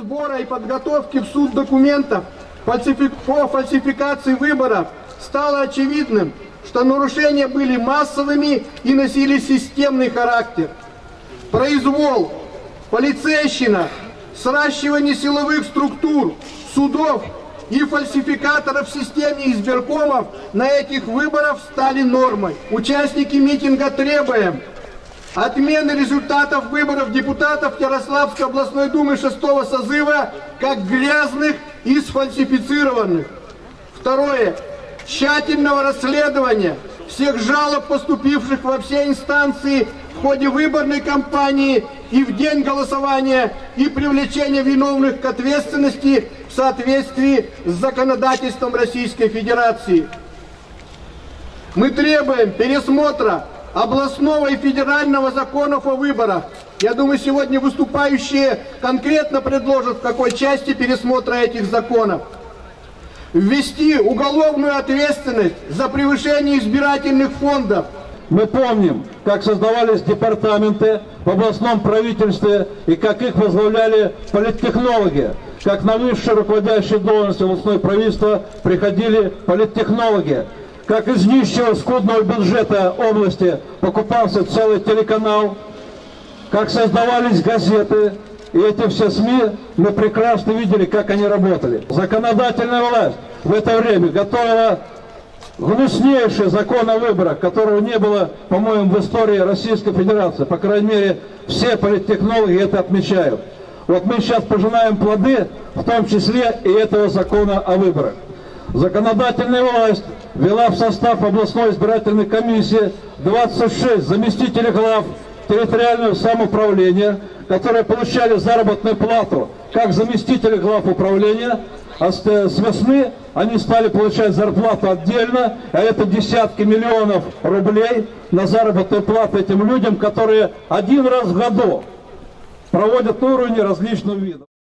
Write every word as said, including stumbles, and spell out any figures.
сбора и подготовки в суд документов по фальсификации выборов стало очевидным, что нарушения были массовыми и носили системный характер. Произвол, полицейщина, сращивание силовых структур, судов и фальсификаторов в системе избиркомов на этих выборах стали нормой. Участники митинга требуем отмены результатов выборов депутатов Ярославской областной думы шестого созыва как грязных и сфальсифицированных. Второе. Тщательного расследования всех жалоб, поступивших во все инстанции в ходе выборной кампании и в день голосования, и привлечения виновных к ответственности в соответствии с законодательством Российской Федерации. Мы требуем пересмотра областного и федерального законов о выборах. Я думаю, сегодня выступающие конкретно предложат, в какой части пересмотра этих законов. Ввести уголовную ответственность за превышение избирательных фондов. Мы помним, как создавались департаменты в областном правительстве и как их возглавляли политтехнологи, как на высшие руководящие должности областного правительства приходили политтехнологи, как из нищего скудного бюджета области покупался целый телеканал, как создавались газеты. И эти все СМИ, мы прекрасно видели, как они работали. Законодательная власть в это время готовила гнуснейший закон о выборах, которого не было, по-моему, в истории Российской Федерации. По крайней мере, все политтехнологи это отмечают. Вот мы сейчас пожинаем плоды, в том числе и этого закона о выборах. Законодательная власть ввела в состав областной избирательной комиссии двадцать шесть заместителей глав территориального самоуправления, которые получали заработную плату как заместители глав управления, а с весны они стали получать зарплату отдельно, а это десятки миллионов рублей на заработную плату этим людям, которые один раз в году проводят на уровне различных видов.